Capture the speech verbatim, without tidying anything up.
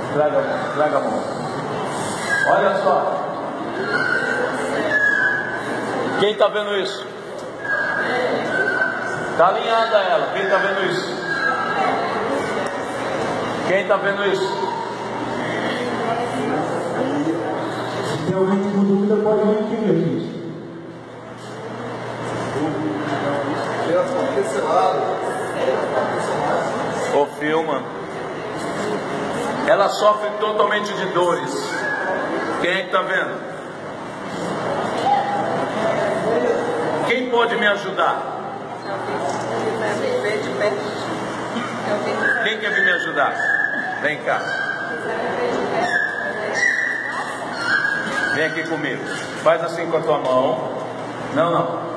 Traga, traga a mão. Olha só. Quem está vendo isso? Está alinhada ela. Quem está vendo isso? Quem está vendo isso? Se tem alguém com dúvida, pode vir aqui mesmo. Ô, filma. Ela sofre totalmente de dores. Quem é que está vendo? Quem pode me ajudar? Quem quer vir me ajudar? Vem cá. Vem aqui comigo. Faz assim com a tua mão. Não, não.